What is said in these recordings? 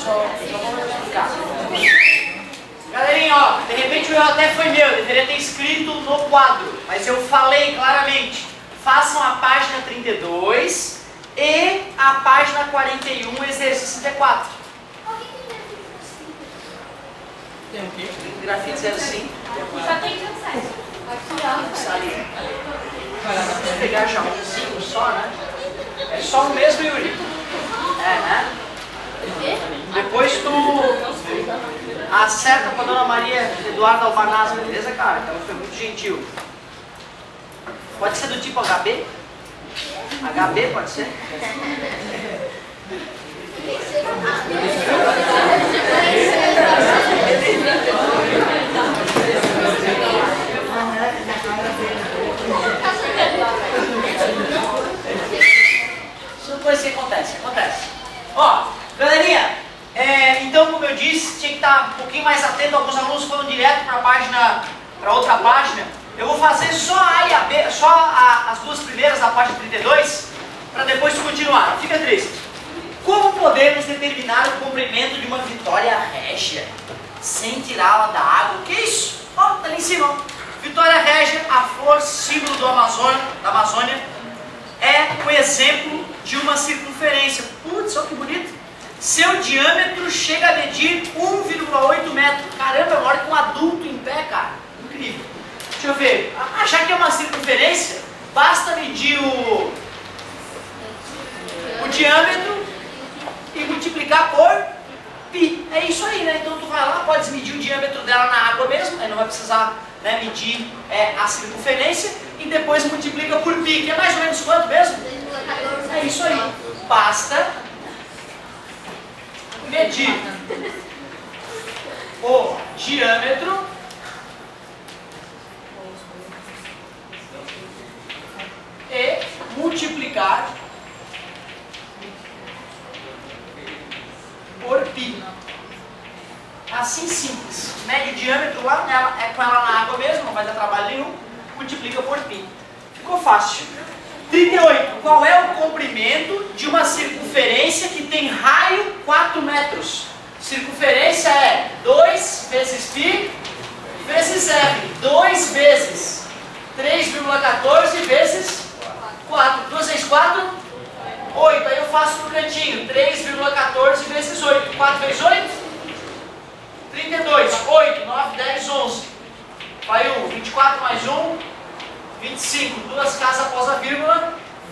só vou explicar. Galerinha, ó, de repente o erro até foi meu, deveria ter escrito no quadro, mas eu falei claramente, façam a página 32 e a página 41, exercício 64. Tem o quê? Grafite 05. Só tem cansaço. Vou pegar já um cinco só, né? É só o mesmo, Yuri. É, né? Depois tu acerta com a dona Maria Eduarda Albanaz, beleza, cara? Ela foi muito gentil. Pode ser do tipo HB? HB pode ser? São coisas que acontece. Ó, galerinha, então como eu disse, tinha que estar um pouquinho mais atento. Alguns alunos foram direto para outra página. Eu vou fazer só a A e a B, só as duas primeiras da página 32, para depois continuar. Não fica triste. Como podemos determinar o comprimento de uma Vitória Régia sem tirá-la da água? O que é isso? Ó, tá ali em cima. Vitória Régia, a flor símbolo da Amazônia, é um exemplo de uma circunferência. Putz, olha que bonito. Seu diâmetro chega a medir 1,8 metros. Caramba, é maior que um adulto em pé, cara. Incrível. Deixa eu ver. Já que é uma circunferência, basta medir o diâmetro e multiplicar por π. É isso aí, né? Então tu vai lá, pode medir o diâmetro dela na água mesmo, aí não vai precisar, né, medir a circunferência, e depois multiplica por π, que é mais ou menos quanto mesmo? É isso aí. Basta medir o diâmetro e multiplicar por π. Assim simples. Mede o diâmetro lá, com ela na água mesmo, não vai dar trabalho nenhum. Multiplica por π. Ficou fácil. 38. Qual é o comprimento de uma circunferência que tem raio 4 metros? Circunferência é 2 vezes π vezes r. 2 vezes 3,14 vezes 4. 2 vezes 4? 8. Aí eu faço no cantinho. 3,14 vezes 8. 4 vezes 8? 32. 8, 9, 10, 11. Vai 1. 24 mais 1. 25. Duas casas após a vírgula.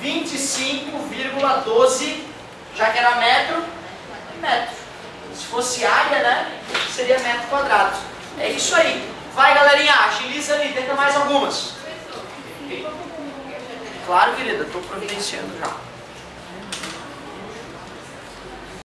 25,12. Já que era metro. Metro. Se fosse área, né? Seria metro quadrado. É isso aí. Vai, galerinha. Agiliza ali. Tenta mais algumas. Claro, querida. Estou providenciando já.